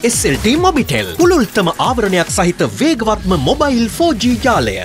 SLT Mobitel පුළුල්තම ආවරණයක් සහිත වේගවත්ම mobile 4G ජාලය.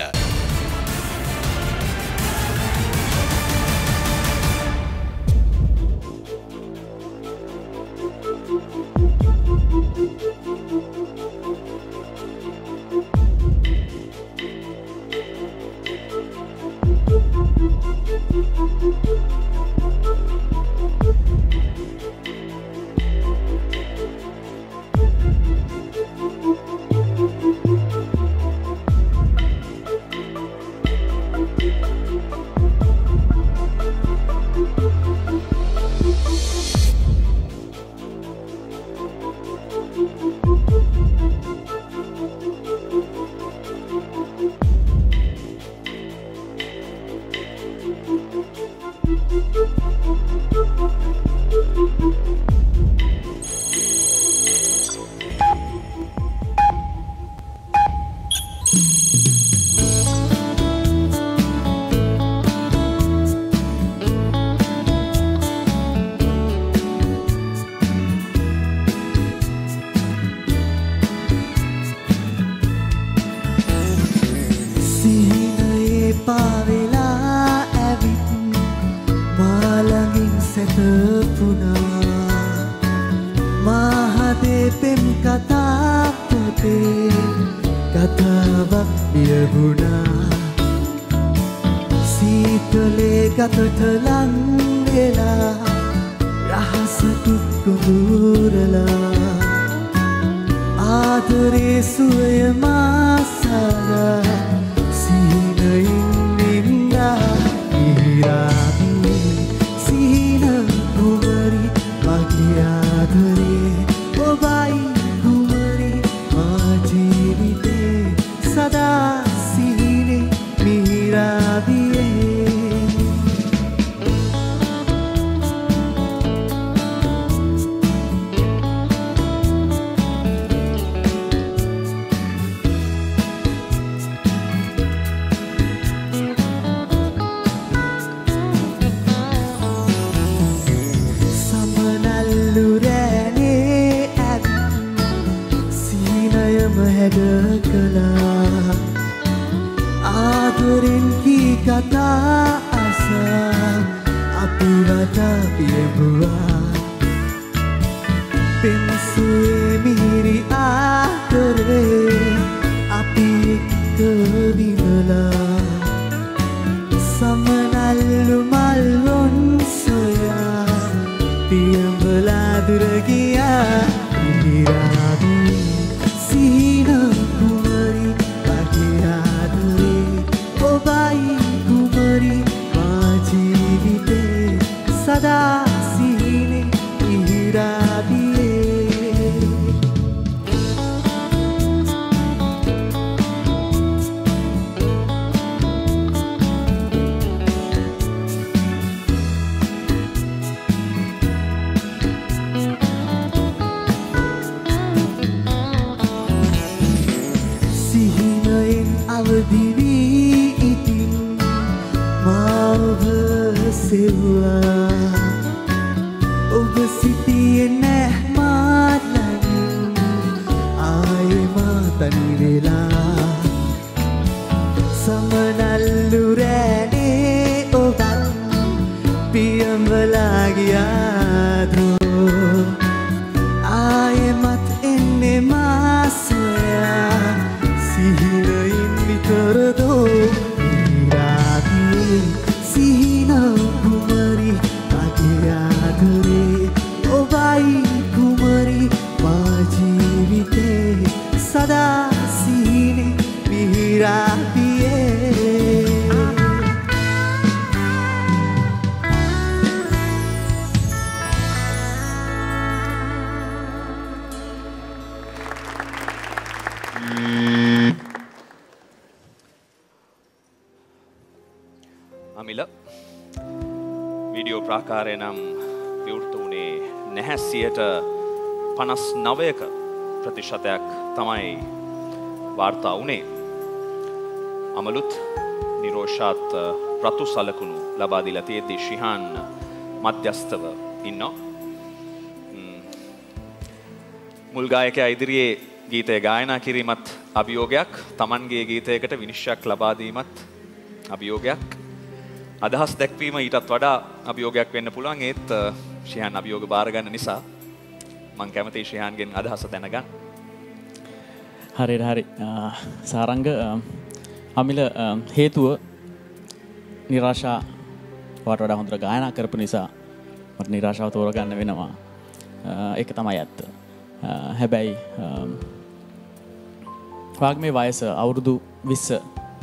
අමිල video ප්‍රාකාරය නම් විවෘත වුණේ නැහැ 59%ක ප්‍රතිශතයක් තමයි වාර්තා වුණේ. අමලුත් නිරෝෂාත් රතු සලකුණු ලබා දීලා තියෙද්දී ශිහාන් මධ්‍යස්තව ඉන්නවා. මුල් ගායකයා ඉදිරියේ ගීතය ගායනා කිරීමත් අභියෝගයක්, Tamanගේ ගීතයකට විනිශ්චයක් ලබා දීමත් අභියෝගයක්, අදහස් දැක්වීම ඊටත් වඩා අභියෝගයක් වෙන්න පුළුවන්. ඒත් ශිහාන් අභියෝග බාර ගන්න නිසා මම කැමතියි ශිහාන්ගෙන් අදහස දැනගන්න. හරි සාරංග අමිල හේතුව නිරාශා වට වඩා හොඳට ගායනා කරපු නිසා මට නිරාශාව තෝරගන්න වෙනවා. ඒක තමයි ඇත්ත. හැබැයි වාගේ මේ වයස අවුරුදු 20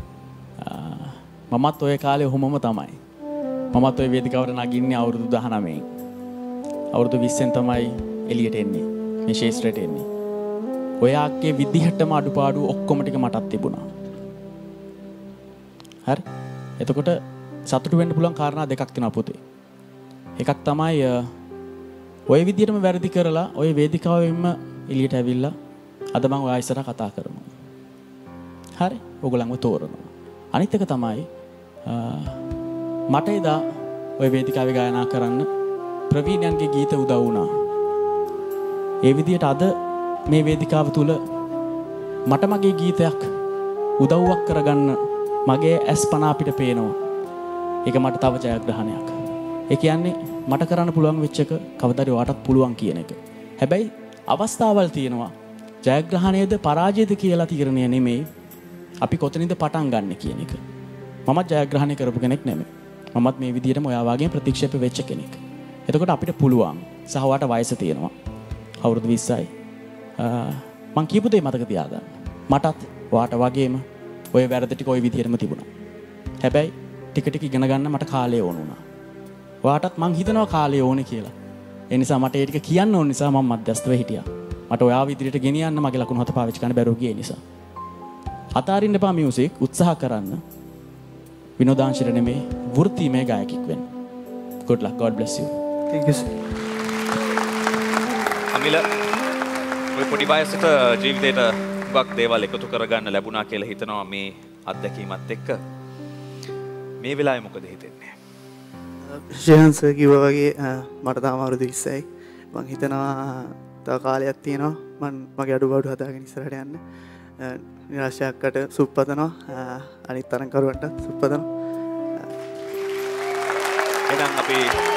මමත් ඔය කාලේ ඔහොමම තමයි. මමත් ඔය වේදිකාවට නගින්නේ අවුරුදු 19න්. අවුරුදු 20න් තමයි එළියට එන්නේ. මේ ශේෂ්ත්‍රයට එන්නේ. ඔයාගේ විදිහටම අඩුපාඩු ඔක්කොම ටික මටත් තිබුණා. හරි. එතකොට සතුටු වෙන්න පුළුවන් කාරණා දෙකක් තියෙනවා පුතේ. එකක් තමයි ඔය විදිහටම වැරදි කරලා ඔය වේදිකාවෙම එළියට ඇවිල්ලා අද මම ඔයා ඉස්සරහ කතා කරනවා. හරි. ඔයගොල්ලන්ව තෝරනවා. අනිත් එක තමයි මට එදා ඔය වේදිකාවේ ගායනා කරන්න ප්‍රවීණයන්ගේ ගීත උදව් වුණා. ඒ විදිහට අද මේ වේදිකාව තුල මට මගේ ගීතයක් උදව්වක් කරගන්න මගේ ඇස් පන අපිට පේනවා. ඒක මට තව ජයග්‍රහණයක්. ඒ කියන්නේ මට කරන්න පුළුවන් වෙච්ච එක කවදාද ඔයාටත් පුළුවන් කියන එක. හැබැයි අවස්ථාවල් තියෙනවා. ජයග්‍රහණයද පරාජයද කියලා තීරණය නෙමෙයි. අපි කොතනින්ද පටන් ගන්න කියන එක. මමත් ජයග්‍රහණය කරපු කෙනෙක් නෙමෙයි. මමත් මේ විදිහටම ඔයා වගේ ප්‍රතික්ෂේප වෙච්ච කෙනෙක්. එතකොට අපිට පුළුවන්. සහ ඔයාට වයස තියෙනවා. අවුරුදු 20යි. මං කියපු දේ මතක තියාගන්න. මටත් ඔයාට වගේම ඔය වැරදි ටික ඔය විදිහටම තිබුණා. හැබැයි ටික ටික ඉගෙන ගන්න මට කාලය ඕන වුණා. ඔයාටත් මං හිතනවා කාලය ඕනේ කියලා. ඒ නිසා මට ඒ ටික කියන්න ඕන නිසා මම මැදස්තව හිටියා. මට ඔයාව ඉදිරියට ගෙනියන්න මගේ ලකුණු හත පාවිච්චි කරන්න බැරුව ගියේ නිසා. අතාරින්න එපා මියුසික් උත්සාහ කරන්න. විනෝදාංශයට නෙමේ වෘත්තීමය ගායකෙක් වෙන්න. Good luck. God bless you. Thank you sir. අමිල ඔය පොඩි වයසට ජීවිතේට හුඟක් දේවල් එකතු කරගන්න ලැබුණා කියලා හිතනවා මේ අත්දැකීමත් එක්ක. මේ වෙලාවේ මොකද හිතෙන්නේ? ශිහාන් සර් කිව්වා වගේ මට තාම අවුරුදු 20යි. මං හිතනවා තව කාලයක් තියෙනවා මං මගේ අඩුපාඩු හදාගෙන ඉස්සරහට යන්න. නිරාශයකට සුප්පතනවා. අනිත් තරංකරුවන්ට සුප්පතනවා. එහෙනම් අපි